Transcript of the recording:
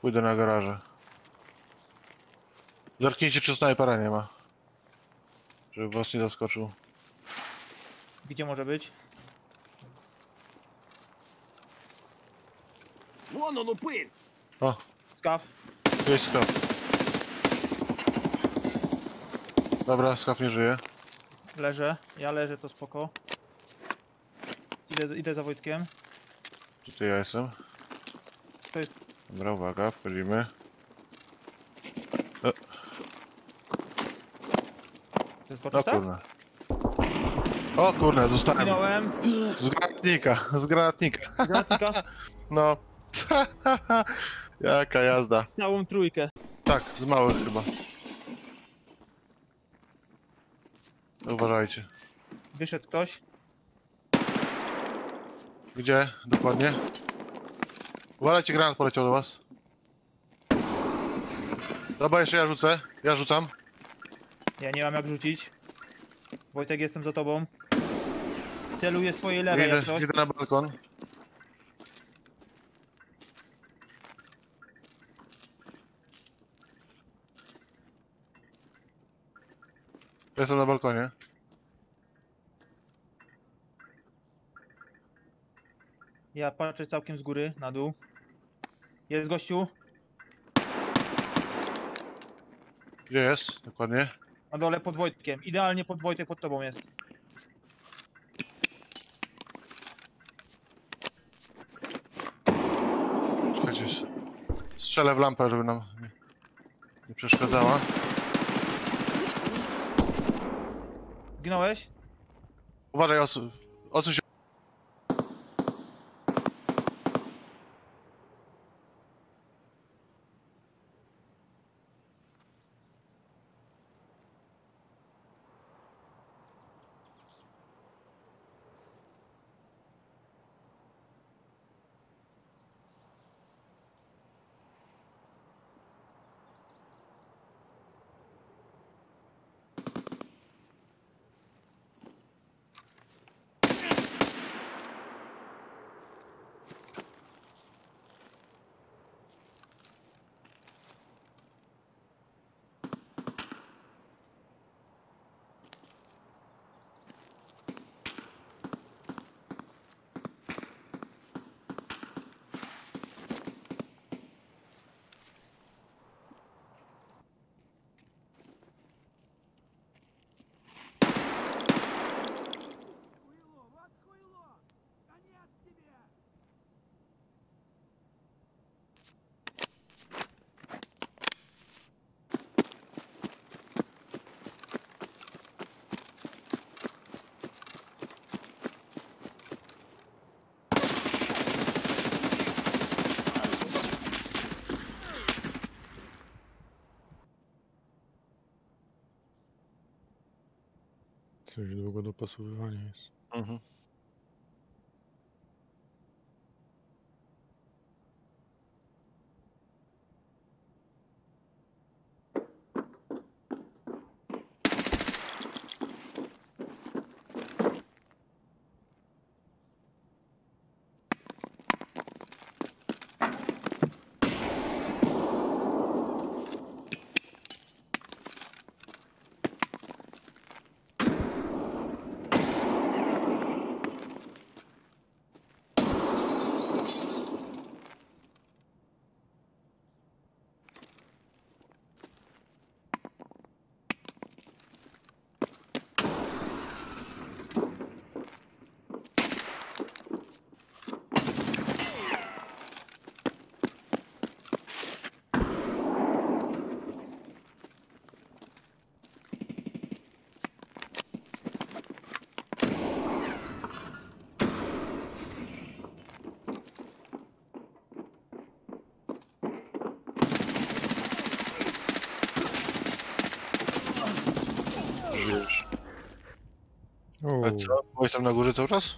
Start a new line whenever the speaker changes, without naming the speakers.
Pójdę na garaże. Zerknijcie, czy snajpera nie ma. Żeby was nie zaskoczył.
Gdzie może być?
O,
Skaw.
jest skaf. Dobra, skaf nie żyje.
Leżę. Ja leżę, to spoko. Idę za Wojtkiem.
Tutaj ja jestem.
To jest...
Dobra, uwaga, wchodzimy.
To jest
O
poczta?
kurna. O kurna, zostałem.
Minąłem.
Z granatnika, z granatnika.
Granatnika.
No. Jaka jazda.
Całą trójkę.
Tak, z małych chyba. Uważajcie.
Wyszedł ktoś.
Gdzie? Dokładnie? Uważajcie, granat poleciał do was. Dobra, jeszcze ja rzucę. Ja rzucam.
Ja nie mam jak rzucić. Wojtek, jestem za tobą. Celuję swojej lewej jak coś.
Idę na balkon. Jestem na balkonie.
Ja patrzę całkiem z góry, na dół. Jest gościu.
Gdzie jest? Dokładnie.
Na dole pod Wojtkiem. Idealnie pod Wojtek, pod tobą jest.
Czekajcie. Strzelę w lampę, żeby nam nie przeszkadzała.
Ginąłeś?
Uważaj, odsuń się.
Coś długo dopasowywania jest.
Mhm. Żyjesz.
O,
A co? Byłeś tam na górze cały czas?